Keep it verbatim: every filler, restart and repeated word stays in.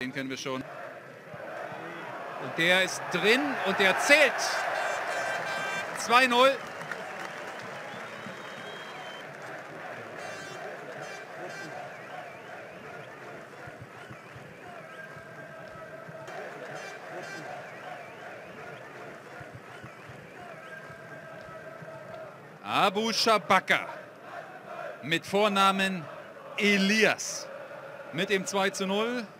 Den kennen wir schon. Und der ist drin und der zählt. zwei null. Abouchabaka mit Vornamen Elias mit dem zwei zu null.